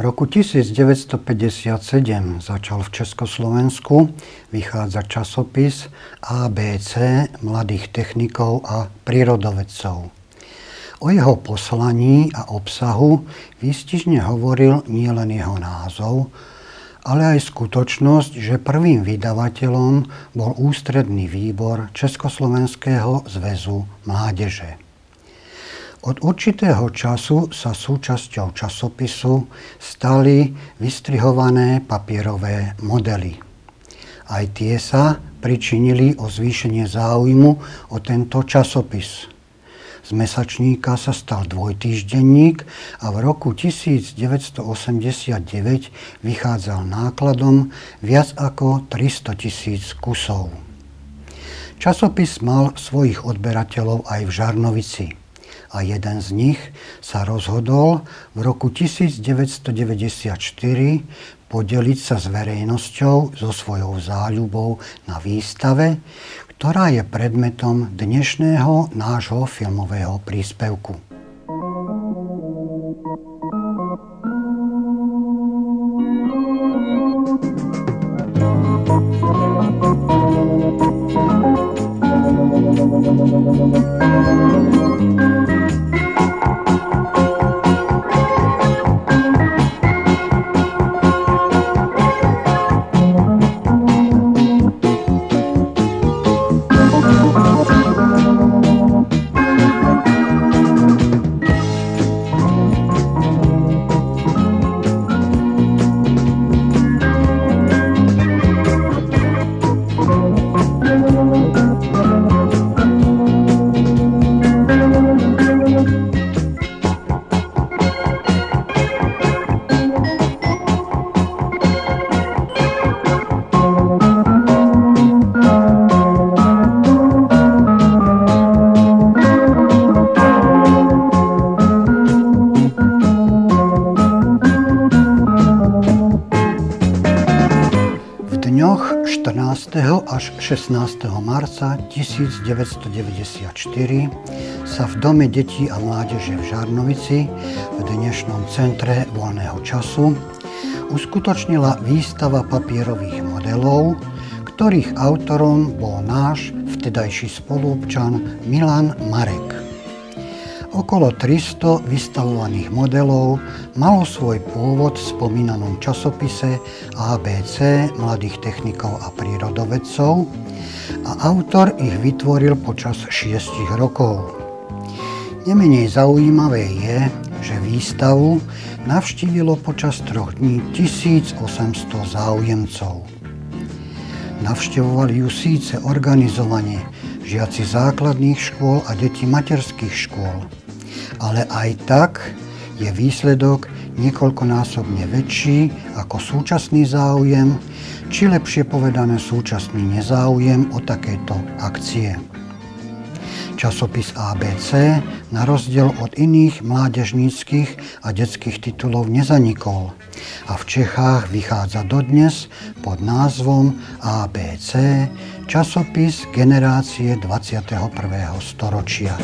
roku 1957 začal v Československu vychádzať časopis ABC mladých technikov a prírodovedcov. O jeho poslaní a obsahu výstižne hovoril nielen jeho názov, ale aj skutočnosť, že prvým vydavateľom bol Ústredný výbor Československého zväzu mládeže. Od určitého času sa súčasťou časopisu stali vystrihované papierové modely. Aj tie sa pričinili o zvýšenie záujmu o tento časopis. Z mesačníka sa stal dvojtýždenník a v roku 1989 vychádzal nákladom viac ako 300 000 kusov. Časopis mal svojich odberateľov aj v Žarnovici. A jeden z nich sa rozhodol v roku 1994 podeliť sa s verejnosťou so svojou záľubou na výstave, ktorá je predmetom dnešného nášho filmového príspevku. dňoch 14. až 16. marca 1994 sa v Dome detí a mládeže v Žarnovici, v dnešnom centre voľného času, uskutočnila výstava papierových modelov, ktorých autorom bol náš vtedajší spoluobčan Milan Marek. Okolo 300 vystavovaných modelov malo svoj pôvod v spomínanom časopise ABC mladých technikov a prírodovedcov a autor ich vytvoril počas 6 rokov. Nemenej zaujímavé je, že výstavu navštívilo počas 3 dní 1800 záujemcov. Navštevovali ju síce organizovane žiaci základných škôl a deti materských škôl, ale aj tak je výsledok niekoľkonásobne väčší ako súčasný záujem, či lepšie povedané súčasný nezáujem o takéto akcie. Časopis ABC, na rozdiel od iných mládežníckych a detských titulov, nezanikol a v Čechách vychádza dodnes pod názvom ABC, časopis generácie 21. storočia.